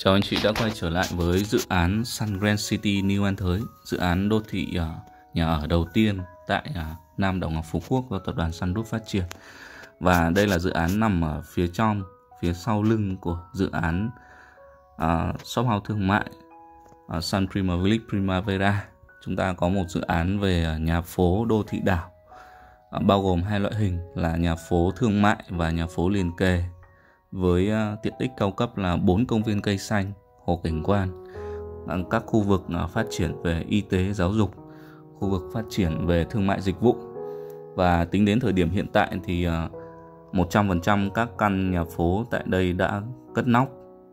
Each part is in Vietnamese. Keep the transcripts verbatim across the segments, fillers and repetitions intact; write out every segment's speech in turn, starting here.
Chào anh chị đã quay trở lại với dự án Sun Grand City New An Thới, dự án đô thị uh, nhà ở đầu tiên tại uh, Nam Đảo Ngọc Phú Quốc do tập đoàn Sun Group phát triển. Và đây là dự án nằm ở phía trong, phía sau lưng của dự án uh, shop house thương mại uh, Sun Prima Village Primavera. Chúng ta có một dự án về uh, nhà phố đô thị đảo, uh, bao gồm hai loại hình là nhà phố thương mại và nhà phố liền kề, với uh, tiện ích cao cấp là bốn công viên cây xanh, hồ cảnh quan, uh, các khu vực uh, phát triển về y tế, giáo dục, khu vực phát triển về thương mại dịch vụ. Và tính đến thời điểm hiện tại thì uh, một trăm phần trăm các căn nhà phố tại đây đã cất nóc.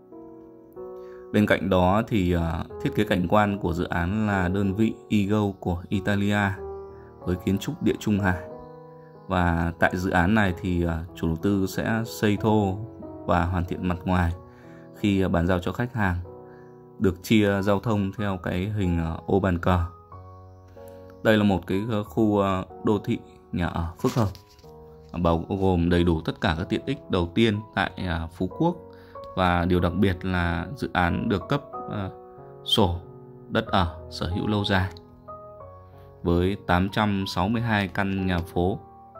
Bên cạnh đó thì uh, thiết kế cảnh quan của dự án là đơn vị Ego của Italia với kiến trúc Địa Trung Hải. Và tại dự án này thì uh, chủ đầu tư sẽ xây thô và hoàn thiện mặt ngoài khi bàn giao cho khách hàng, được chia giao thông theo cái hình ô bàn cờ. Đây là một cái khu đô thị nhà ở phức hợp, bao gồm đầy đủ tất cả các tiện ích đầu tiên tại Phú Quốc. Và điều đặc biệt là dự án được cấp uh, sổ đất ở sở hữu lâu dài với tám trăm sáu mươi hai căn nhà phố.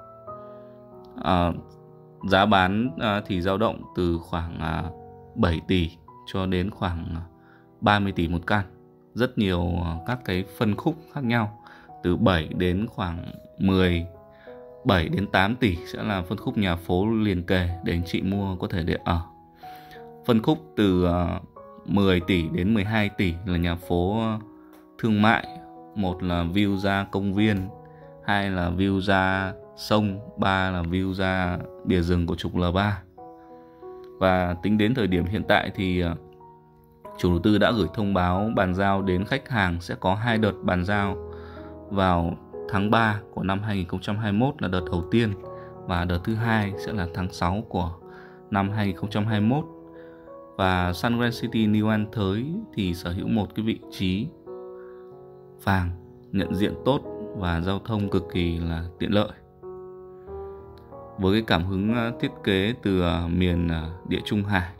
uh, Giá bán uh, thì dao động từ khoảng uh, bảy tỷ cho đến khoảng uh, ba mươi tỷ một căn. Rất nhiều uh, các cái phân khúc khác nhau, từ bảy đến khoảng mười, bảy đến tám tỷ sẽ là phân khúc nhà phố liền kề để anh chị mua có thể để ở. Phân khúc từ uh, mười tỷ đến mười hai tỷ là nhà phố uh, thương mại, một là view ra công viên, hai là view ra sông, ba là view ra bìa rừng của trục L ba. Và tính đến thời điểm hiện tại thì uh, chủ đầu tư đã gửi thông báo bàn giao đến khách hàng sẽ có hai đợt bàn giao vào tháng ba của năm hai nghìn không trăm hai mươi mốt là đợt đầu tiên, và đợt thứ hai sẽ là tháng sáu của năm hai nghìn không trăm hai mươi mốt. Và Sun Grand City New An Thới thì sở hữu một cái vị trí vàng, nhận diện tốt và giao thông cực kỳ là tiện lợi. Với cái cảm hứng thiết kế từ miền Địa Trung Hải,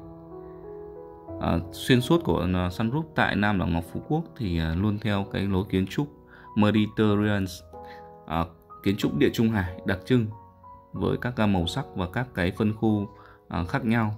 à, xuyên suốt của Sun Group tại Nam Đảo Ngọc Phú Quốc thì luôn theo cái lối kiến trúc Mediterranean, à, kiến trúc Địa Trung Hải đặc trưng với các màu sắc và các cái phân khu à, khác nhau.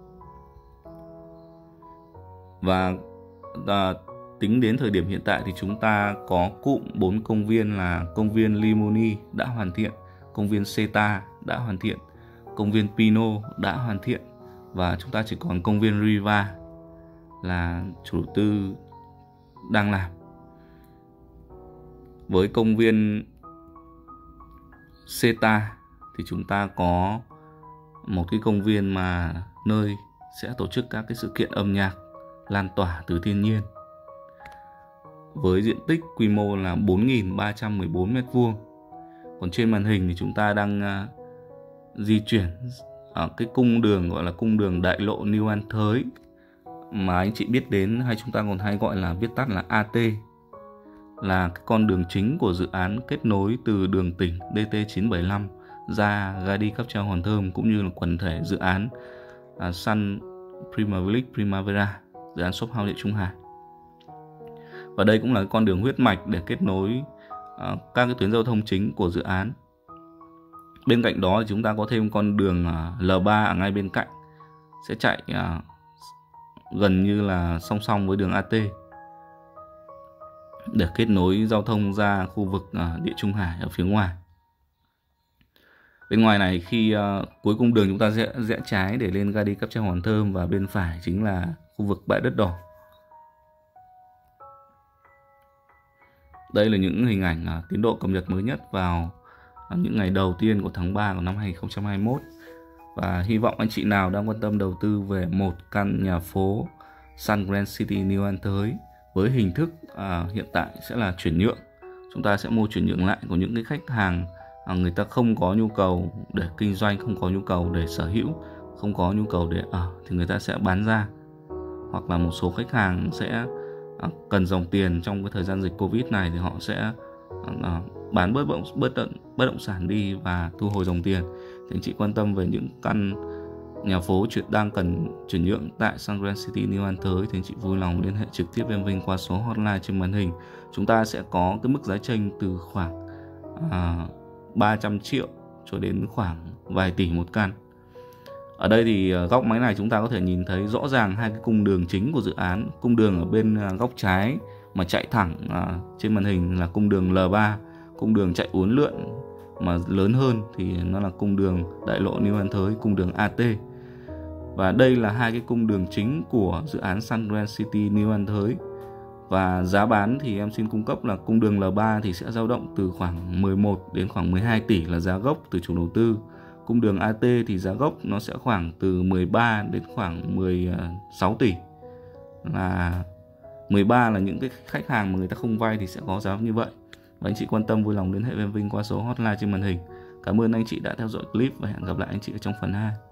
Và à, tính đến thời điểm hiện tại thì chúng ta có cụm bốn công viên là công viên Limoni đã hoàn thiện, công viên Seta đã hoàn thiện, công viên Pino đã hoàn thiện, và chúng ta chỉ còn công viên Riva là chủ đầu tư đang làm. Với công viên Seta thì chúng ta có một cái công viên mà nơi sẽ tổ chức các cái sự kiện âm nhạc lan tỏa từ thiên nhiên, với diện tích quy mô là bốn nghìn ba trăm mười bốn mét vuông. Còn trên màn hình thì chúng ta đang uh, di chuyển ở cái cung đường gọi là cung đường đại lộ New An Thới, mà anh chị biết đến hay chúng ta còn hay gọi là viết tắt là a tê, là cái con đường chính của dự án kết nối từ đường tỉnh D T chín bảy lăm ra ga đi Cáp Treo Hòn Thơm, cũng như là quần thể dự án uh, Sun Prima Village Primavera, dự án shop house Địa Trung Hải. Và đây cũng là con đường huyết mạch để kết nối uh, các cái tuyến giao thông chính của dự án. Bên cạnh đó thì chúng ta có thêm con đường uh, L ba ở ngay bên cạnh, sẽ chạy uh, gần như là song song với đường a tê để kết nối giao thông ra khu vực uh, Địa Trung Hải ở phía ngoài. Bên ngoài này khi uh, cuối cung đường chúng ta sẽ rẽ trái để lên ga đi Cáp Treo Hòn Thơm, và bên phải chính là khu vực bãi đất đỏ. Đây là những hình ảnh uh, tiến độ cập nhật mới nhất vào uh, những ngày đầu tiên của tháng ba của năm hai nghìn không trăm hai mươi mốt. Và hy vọng anh chị nào đang quan tâm đầu tư về một căn nhà phố Sun Grand City New An Thới với hình thức uh, hiện tại sẽ là chuyển nhượng. Chúng ta sẽ mua chuyển nhượng lại của những cái khách hàng uh, người ta không có nhu cầu để kinh doanh, không có nhu cầu để sở hữu, không có nhu cầu để ở, thì người ta sẽ bán ra. Hoặc là một số khách hàng sẽ uh, cần dòng tiền trong cái thời gian dịch Covid này thì họ sẽ uh, bán bớt bất động, bất động sản đi và thu hồi dòng tiền. Thì anh chị quan tâm về những căn nhà phố chuyển đang cần chuyển nhượng tại Sun Grand City New An Thới thì anh chị vui lòng liên hệ trực tiếp với em Vinh qua số hotline trên màn hình. Chúng ta sẽ có cái mức giá chênh từ khoảng à, ba trăm triệu cho đến khoảng vài tỷ một căn. Ở đây thì góc máy này chúng ta có thể nhìn thấy rõ ràng hai cái cung đường chính của dự án. Cung đường ở bên góc trái mà chạy thẳng à, trên màn hình là cung đường L ba. Cung đường chạy uốn lượn mà lớn hơn thì nó là cung đường đại lộ New An Thới, cung đường A T. Và đây là hai cái cung đường chính của dự án Sun Grand City New An Thới. Và giá bán thì em xin cung cấp là cung đường L ba thì sẽ dao động từ khoảng mười một đến khoảng mười hai tỷ là giá gốc từ chủ đầu tư. Cung đường A T thì giá gốc nó sẽ khoảng từ mười ba đến khoảng mười sáu tỷ. Là mười ba là những cái khách hàng mà người ta không vay thì sẽ có giá như vậy. Và anh chị quan tâm vui lòng liên hệ với em Vinh qua số hotline trên màn hình. Cảm ơn anh chị đã theo dõi clip và hẹn gặp lại anh chị ở trong phần hai.